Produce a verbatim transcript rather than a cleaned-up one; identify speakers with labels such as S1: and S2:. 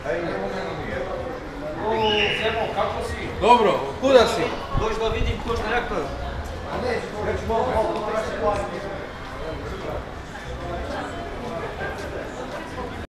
S1: O, Zemo, kako si?
S2: Dobro, kuda si?
S1: Dođi da vidim ko što rekao.
S3: A ne, već mogu, mogu,